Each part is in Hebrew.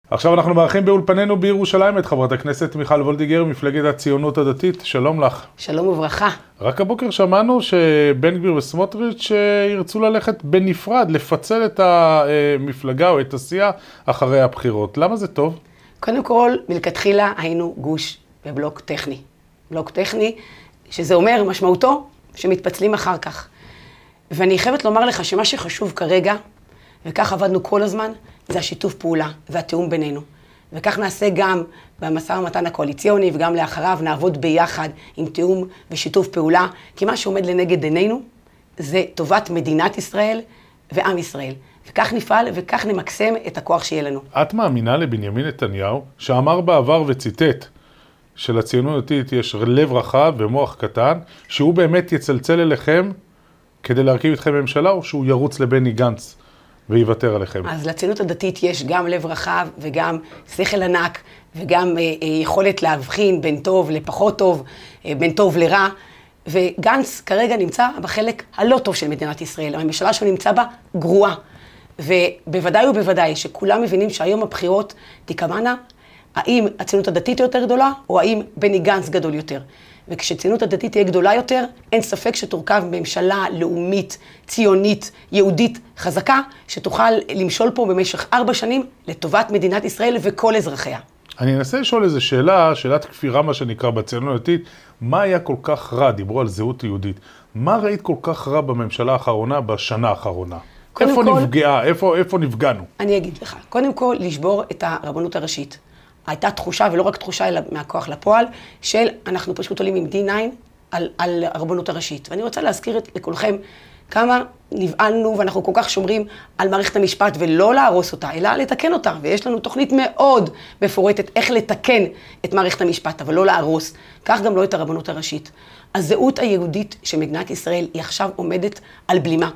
עכשיו אנחנו מארחים באולפנינו בירושלים את חברת הכנסת מיכל וולדיגר, מפלגת הציונות הדתית. שלום לך. שלום וברכה. רק הבוקר שמענו שבן גביר וסמוטריץ' ירצו ללכת בנפרד, לפצל את המפלגה או את הסיעה אחרי הבחירות. למה זה טוב? קודם כל, מלכתחילה היינו גוש בבלוק טכני. בלוק טכני, שזה אומר משמעותו שמתפצלים אחר כך. ואני חייבת לומר לך שמה שחשוב כרגע, וכך עבדנו כל הזמן, זה השיתוף פעולה והתיאום בינינו. וכך נעשה גם במשא ומתן הקואליציוני, וגם לאחריו נעבוד ביחד עם תיאום ושיתוף פעולה, כי מה שעומד לנגד עינינו זה טובת מדינת ישראל ועם ישראל. וכך נפעל וכך נמקסם את הכוח שיהיה לנו. את מאמינה לבנימין נתניהו, שאמר בעבר וציטט, שלציונות הדתית יש לב רחב ומוח קטן, שהוא באמת יצלצל אליכם כדי להרכיב איתכם ממשלה, או שהוא ירוץ לבני גנץ ויוותר עליכם? אז לציונות הדתית יש גם לב רחב וגם שכל ענק, וגם יכולת להבחין בין טוב לפחות טוב, בין טוב לרע. וגנץ כרגע נמצא בחלק הלא טוב של מדינת ישראל. הממשלה שהוא נמצא בה גרועה. ובוודאי ובוודאי שכולם מבינים שהיום הבחירות תקבענה, האם הציונות הדתית יותר גדולה, או האם בני גנץ גדול יותר. וכשציונות הדתית תהיה גדולה יותר, אין ספק שתורכב ממשלה לאומית, ציונית, יהודית, חזקה, שתוכל למשול פה במשך 4 שנים לטובת מדינת ישראל וכל אזרחיה. אני אנסה לשאול איזו שאלת כפירה מה שנקרא בציונות הדתית, מה היה כל כך רע? דיברו על זהות יהודית. מה ראית כל כך רע בממשלה האחרונה, בשנה האחרונה? איפה נפגעה? איפה נפגענו? אני אגיד לך, קודם כל לשבור את הרבנות הראשית. הייתה תחושה, ולא רק תחושה, אלא מהכוח לפועל, של אנחנו פשוט עולים עם D9 על הרבנות הראשית. ואני רוצה להזכיר לכולכם כמה נבעלנו, ואנחנו כל כך שומרים על מערכת המשפט, ולא להרוס אותה, אלא לתקן אותה. ויש לנו תוכנית מאוד מפורטת איך לתקן את מערכת המשפט, אבל לא להרוס. כך גם לא את הרבנות הראשית. הזהות היהודית של מדינת ישראל היא עכשיו עומדת על בלימה.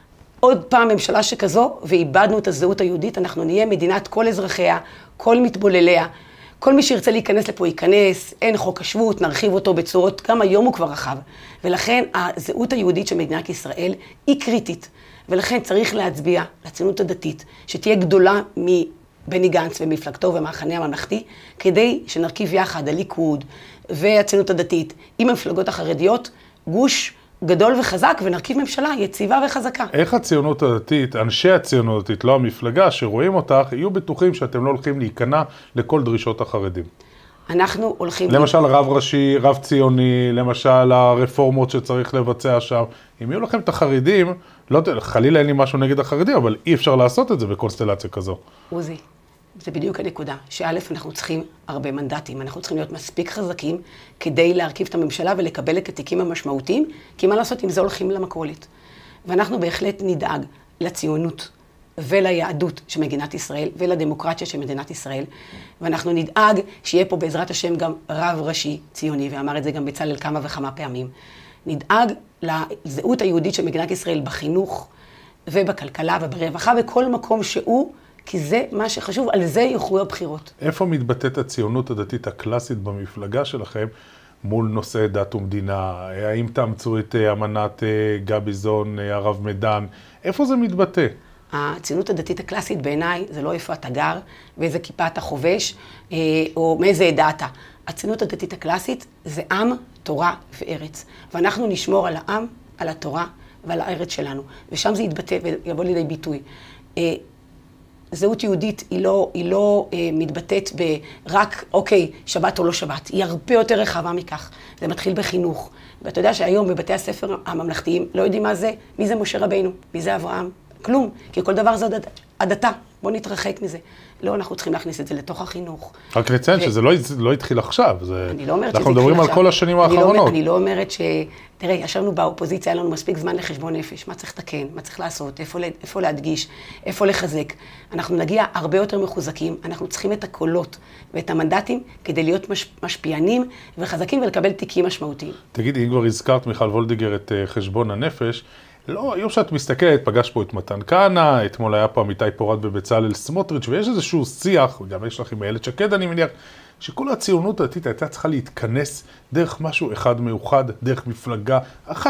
עוד פעם ממשלה שכזו, ואיבדנו את הזהות היהודית, אנחנו נהיה מדינת כל אזרחיה, כל מתבולליה, כל מי שירצה להיכנס לפה ייכנס, אין חוק השבות, נרחיב אותו בצורות, גם היום הוא כבר רחב. ולכן הזהות היהודית של מדינת ישראל היא קריטית, ולכן צריך להצביע לציונות הדתית, שתהיה גדולה מבני גנץ ומפלגתו ומהמחנה הממלכתי, כדי שנרכיב יחד הליכוד והציונות הדתית עם המפלגות החרדיות, גוש גדול וחזק, ונרכיב ממשלה יציבה וחזקה. איך הציונות הדתית, אנשי הציונות הדתית, לא המפלגה, שרואים אותך, יהיו בטוחים שאתם לא הולכים להיכנע לכל דרישות החרדים? אנחנו הולכים... למשל רב ראשי, רב ציוני, למשל הרפורמות שצריך לבצע שם. אם יהיו לכם את החרדים, לא, חלילה אין לי משהו נגד החרדים, אבל אי אפשר לעשות את זה בקונסטלציה כזו. עוזי, זה בדיוק הנקודה, שא' אנחנו צריכים הרבה מנדטים, אנחנו צריכים להיות מספיק חזקים כדי להרכיב את הממשלה ולקבל את התיקים המשמעותיים, כי מה לעשות אם זה הולכים למכולת. ואנחנו בהחלט נדאג לציונות וליהדות של מדינת ישראל ולדמוקרטיה של מדינת ישראל, ואנחנו נדאג שיהיה פה בעזרת השם גם רב ראשי ציוני, ואמר את זה גם בצלאל כמה וכמה פעמים. נדאג לזהות היהודית של מדינת ישראל בחינוך ובכלכלה וברווחה וכל מקום שהוא, כי זה מה שחשוב, על זה יוכרו הבחירות. איפה מתבטאת הציונות הדתית הקלאסית במפלגה שלכם מול נושא דת ומדינה? האם תאמצו את אמנת גביזון, הרב מדן? איפה זה מתבטא? הציונות הדתית הקלאסית בעיניי זה לא איפה אתה גר, ואיזה כיפה אתה חובש, או מאיזה עדה אתה. הציונות הדתית הקלאסית זה עם, תורה וארץ. ואנחנו נשמור על העם, על התורה ועל הארץ שלנו. ושם זה יתבטא ויבוא לידי ביטוי. זהות יהודית היא לא מתבטאת ברק, אוקיי, שבת או לא שבת. היא הרבה יותר רחבה מכך. זה מתחיל בחינוך. ואתה יודע שהיום בבתי הספר הממלכתיים לא יודעים מה זה, מי זה משה רבינו, מי זה אברהם, כלום. כי כל דבר זה הדתה. בוא נתרחק מזה. לא, אנחנו צריכים להכניס את זה לתוך החינוך. רק לציין שזה לא התחיל עכשיו. אני לא אומרת שזה אנחנו מדברים על כל השנים האחרונות. אני לא אומרת תראה, ישבנו באופוזיציה, היה לנו מספיק זמן לחשבון נפש. מה צריך לתקן? מה צריך לעשות? איפה להדגיש? איפה לחזק? אנחנו נגיע הרבה יותר מחוזקים. אנחנו צריכים את הקולות ואת המנדטים כדי להיות משפיענים וחזקים ולקבל תיקים משמעותיים. תגידי, אם כבר הזכרת מיכל וולדיגר את חשבון הנפש, לא, היום שאת מסתכלת, פגש פה את מתן כהנא, אתמול היה פה עמיתי פורת בבצלאל סמוטריץ', ויש איזשהו שיח, וגם יש לך עם איילת שקד, אני מניח, שכל הציונות הדתית הייתה צריכה להתכנס דרך משהו אחד מאוחד, דרך מפלגה,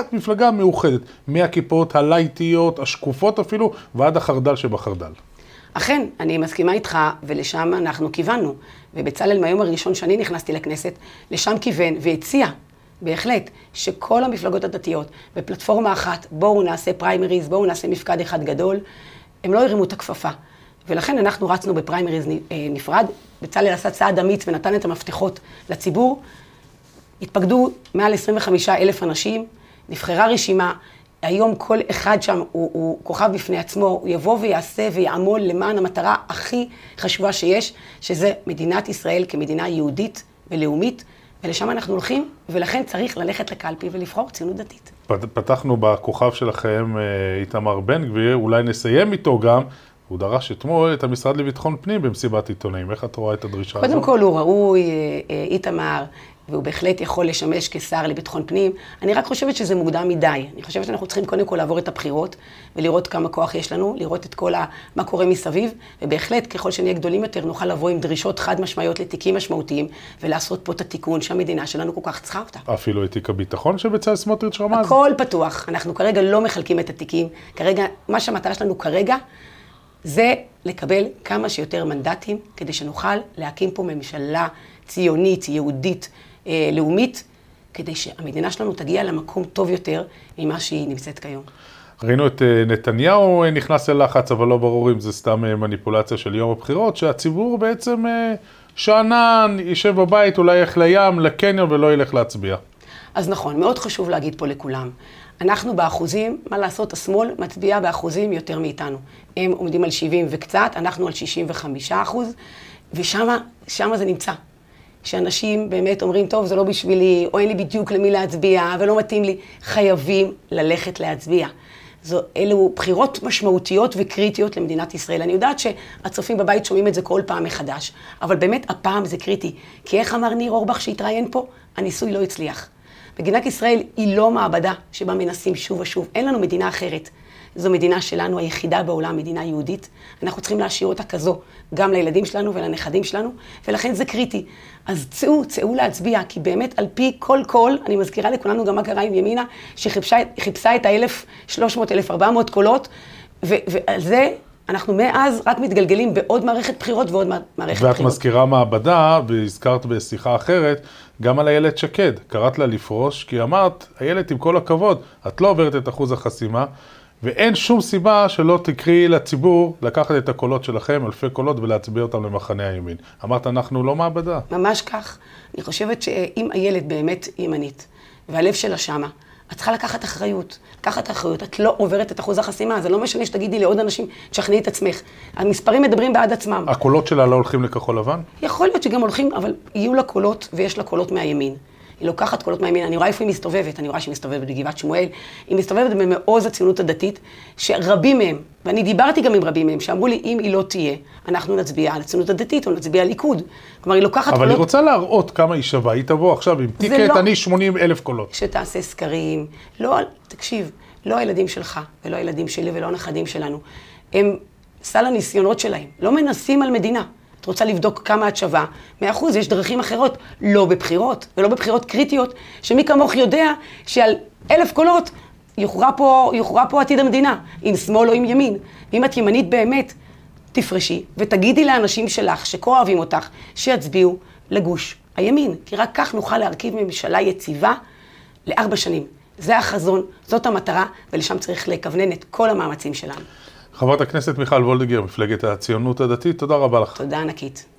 מפלגה מאוחדת, מהכיפות הלייטיות, השקופות אפילו, ועד החרדל שבחרדל. אכן, אני מסכימה איתך, ולשם אנחנו כיוונו. ובצלאל, מהיום הראשון שאני נכנסתי לכנסת, לשם כיוון והציע, בהחלט, שכל המפלגות הדתיות, בפלטפורמה אחת, בואו נעשה פריימריז, בואו נעשה מפקד אחד גדול, הם לא הרימו את הכפפה. ולכן אנחנו רצנו בפריימריז נפרד, בצלאל עשה צעד אמיץ ונתן את המפתחות לציבור, התפקדו מעל 25,000 אנשים, נבחרה רשימה, היום כל אחד שם הוא כוכב בפני עצמו, הוא יבוא ויעשה ויעמול למען המטרה הכי חשובה שיש, שזה מדינת ישראל כמדינה יהודית ולאומית, ולשם אנחנו הולכים, ולכן צריך ללכת לקלפי ולבחור ציונות דתית. פתחנו בכוכב שלכם איתמר בן גביר, אולי נסיים איתו גם, הוא דרש אתמול את המשרד לביטחון פנים במסיבת עיתונאים. איך את רואה את הדרישה הזאת? קודם כל הוא ראוי, איתמר, והוא בהחלט יכול לשמש כשר לביטחון פנים. אני רק חושבת שזה מוקדם מדי. אני חושבת שאנחנו צריכים קודם כל לעבור את הבחירות, ולראות כמה כוח יש לנו, לראות את כל מה קורה מסביב, ובהחלט ככל שנהיה גדולים יותר נוכל לבוא עם דרישות חד משמעיות לתיקים משמעותיים, ולעשות פה את התיקון שהמדינה שלנו כל כך צריכה אותה. אפילו את תיק הביטחון שבצלאל סמוטריץ' רמז? הכל פתוח. אנחנו כרגע לא מחלקים את התיקים. כרגע, מה שהמטרה שלנו כרגע, זה לקבל כמה שיותר מנדטים, כדי שנוכל להקים פה ממשלה ציונית, יהודית, לאומית, כדי שהמדינה שלנו תגיע למקום טוב יותר ממה שהיא נמצאת כיום. ראינו את נתניהו נכנס ללחץ, אבל לא ברור אם זה סתם מניפולציה של יום הבחירות, שהציבור בעצם שענן, יישב בבית, אולי ילך לים, לקניון ולא ילך להצביע. אז נכון, מאוד חשוב להגיד פה לכולם. אנחנו באחוזים, מה לעשות, השמאל מצביע באחוזים יותר מאיתנו. הם עומדים על 70 וקצת, אנחנו על 65%, ושם זה נמצא. שאנשים באמת אומרים, טוב, זה לא בשבילי, או אין לי בדיוק למי להצביע, ולא מתאים לי, חייבים ללכת להצביע. אלו בחירות משמעותיות וקריטיות למדינת ישראל. אני יודעת שהצופים בבית שומעים את זה כל פעם מחדש, אבל באמת הפעם זה קריטי. כי איך אמר ניר אורבך שהתראיין פה? הניסוי לא הצליח. מדינת ישראל היא לא מעבדה שבה מנסים שוב ושוב. אין לנו מדינה אחרת. זו מדינה שלנו, היחידה בעולם, מדינה יהודית. אנחנו צריכים להשאיר אותה כזו, גם לילדים שלנו ולנכדים שלנו, ולכן זה קריטי. אז צאו להצביע, כי באמת על פי כל קול, אני מזכירה לכולנו גם מה קרה עם ימינה, שחיפשה את ה-1,300-1,400 קולות, ועל זה אנחנו מאז רק מתגלגלים בעוד מערכת בחירות ועוד מערכת בחירות. ואת מזכירה מעבדה, והזכרת בשיחה אחרת, גם על איילת שקד. קראת לה לפרוש, כי אמרת, איילת, עם כל הכבוד, את לא עוברת את אחוז החסימה, ואין שום סיבה שלא תקראי לציבור לקחת את הקולות שלכם, אלפי קולות, ולהצביע אותם למחנה הימין. אמרת, אנחנו לא מעבדה. ממש כך. אני חושבת שאם איילת באמת ימנית, והלב שלה שמה, את צריכה לקחת אחריות. לקחת אחריות, את לא עוברת את אחוז החסימה. זה לא משנה שתגידי לעוד אנשים, תשכנעי את עצמך. המספרים מדברים בעד עצמם. הקולות שלה לא הולכים לכחול לבן? יכול להיות שגם הולכים, אבל יהיו לה קולות, ויש לה קולות מהימין. היא לוקחת קולות מהימין, אני רואה איפה היא מסתובבת, אני רואה שהיא מסתובבת בגבעת שמואל, היא מסתובבת במעוז הציונות הדתית, שרבים מהם, ואני דיברתי גם עם רבים מהם, שאמרו לי, אם היא לא תהיה, אנחנו נצביע על הציונות הדתית, או נצביע על ליכוד. כלומר, היא לוקחת קולות... אבל היא רוצה להראות כמה היא שווה, היא תבוא עכשיו עם טיקט, אני 80,000 קולות. שתעשה סקרים, לא, תקשיב, לא הילדים שלך, ולא הילדים שלי, ולא הנכדים שלנו. הם סל הניסיונות שלהם, לא מנסים על מדינה. את רוצה לבדוק כמה את שווה, 100%, יש דרכים אחרות, לא בבחירות, ולא בבחירות קריטיות, שמי כמוך יודע שעל 1,000 קולות יוכרע פה עתיד המדינה, עם שמאל או עם ימין. ואם את ימנית באמת, תפרשי, ותגידי לאנשים שלך, שכה אוהבים אותך, שיצביעו לגוש הימין. כי רק כך נוכל להרכיב ממשלה יציבה ל4 שנים. זה החזון, זאת המטרה, ולשם צריך לכוונן את כל המאמצים שלנו. חברת הכנסת מיכל וולדיגר, מפלגת הציונות הדתית, תודה רבה לך. תודה ענקית.